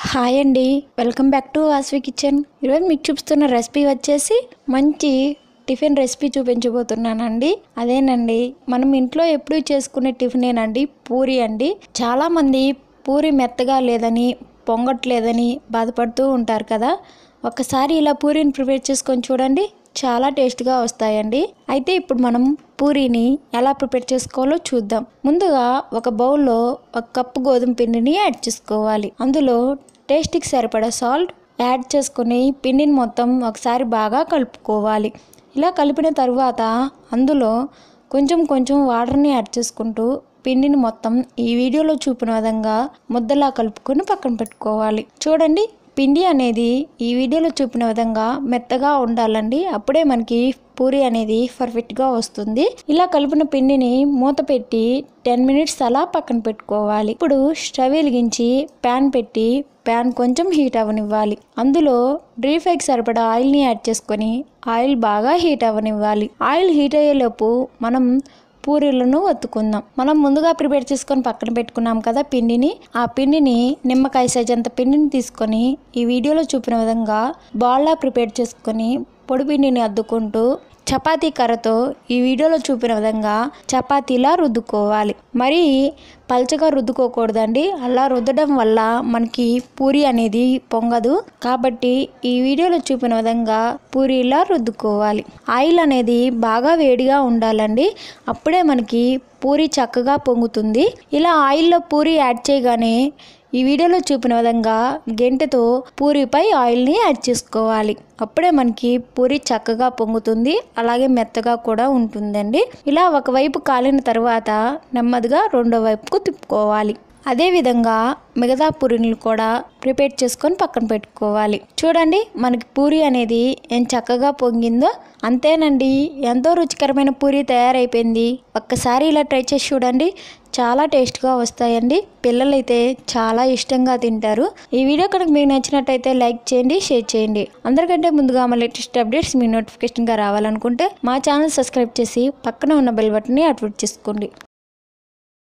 Hi అండి, welcome back to Vasavi kitchen. ఈరోజు మీకు చూపిస్తున్న రెసిపీ వచ్చేసి మంచి టిఫిన్ రెసిపీ చూపించబోతున్నానండి. అదేనండి, మనం ఇంట్లో ఎప్పుడు చేసుకునే టిఫినేనండి, పూరి అండి. చాలామంది పూరి మెత్తగా లేదని, పొంగట్లేదని బాధపడుతూ ఉంటారు కదా. ఒక్కసారి ఇలా పూరిని ప్రిపేర్ చేసుకొని చూడండి, చాలా టేస్ట్గా వస్తాయండి. అయితే ఇప్పుడు మనం పూరీని ఎలా ప్రిపేర్ చేసుకోవాలో చూద్దాం. ముందుగా ఒక బౌల్లో 1 కప్పు గోధుమ పిండిని యాడ్ చేసుకోవాలి. అందులో టేస్ట్కి సరిపడా సాల్ట్ యాడ్ చేసుకుని పిండిని మొత్తం ఒకసారి బాగా కలుపుకోవాలి. ఇలా కలిపిన తర్వాత అందులో కొంచెం కొంచెం వాటర్ని యాడ్ చేసుకుంటూ పిండిని మొత్తం ఈ వీడియోలో చూపిన విధంగా ముద్దలా కలుపుకొని పక్కన పెట్టుకోవాలి. చూడండి, పిండి అనేది ఈ వీడియోలో చూపిన విధంగా మెత్తగా ఉండాలండి. అప్పుడే మనకి పూరి అనేది పర్ఫెక్ట్గా వస్తుంది. ఇలా కలిపిన పిండిని మూత పెట్టి 10 మినిట్స్ అలా పక్కన పెట్టుకోవాలి. ఇప్పుడు స్టవ్ వెలిగించి ప్యాన్ పెట్టి ప్యాన్ కొంచెం హీట్ అవ్వనివ్వాలి. అందులో డీప్ ఫ్రైకి సరిపడా ఆయిల్ని యాడ్ చేసుకొని ఆయిల్ బాగా హీట్ అవ్వనివ్వాలి. ఆయిల్ హీట్ అయ్యేలోపు మనం పూరీలను ఒత్తుకుందాం. మనం ముందుగా ప్రిపేర్ చేసుకొని పక్కన పెట్టుకున్నాం కదా పిండిని, ఆ పిండిని నిమ్మకాయ సైజ్ అంత పిండిని తీసుకొని ఈ వీడియోలో చూపిన విధంగా బాల్లా ప్రిపేర్ చేసుకొని పొడి పిండిని అద్దుకుంటూ చపాతీ కర్రతో ఈ వీడియోలో చూపిన విధంగా చపాతీలా రుద్దుకోవాలి. మరీ పల్చగా రుద్దుకోకూడదండి. అలా రుద్దడం వల్ల మనకి పూరి అనేది పొంగదు. కాబట్టి ఈ వీడియోలో చూపిన విధంగా పూరీలా రుద్దుకోవాలి. ఆయిల్ అనేది బాగా వేడిగా ఉండాలండి. అప్పుడే మనకి పూరి చక్కగా పొంగుతుంది. ఇలా ఆయిల్లో పూరి యాడ్ చేయగానే ఈ వీడియోలో చూపిన విధంగా గెంటెతో పూరిపై ఆయిల్ని యాడ్ చేసుకోవాలి. అప్పుడే మనకి పూరి చక్కగా పొంగుతుంది, అలాగే మెత్తగా కూడా ఉంటుందండి. ఇలా ఒకవైపు కాలిన తర్వాత నెమ్మదిగా రెండో వైపుకు తిప్పుకోవాలి. అదేవిధంగా మిగతా పూరీలు కూడా ప్రిపేర్ చేసుకొని పక్కన పెట్టుకోవాలి. చూడండి, మనకి పూరి అనేది ఎంత చక్కగా పొంగిందో. అంతేనండి, ఎంతో రుచికరమైన పూరి తయారైపోయింది. ఒక్కసారి ఇలా ట్రై చేసి చూడండి, చాలా టేస్ట్గా వస్తాయండి. పిల్లలైతే చాలా ఇష్టంగా తింటారు. ఈ వీడియో కనుక మీకు నచ్చినట్టయితే లైక్ చేయండి, షేర్ చేయండి. అందరికంటే ముందుగా మా లేటెస్ట్ అప్డేట్స్ మీ నోటిఫికేషన్గా రావాలనుకుంటే మా ఛానల్ సబ్స్క్రైబ్ చేసి పక్కన ఉన్న బెల్ బటన్ని యాక్టివేట్ చేసుకోండి.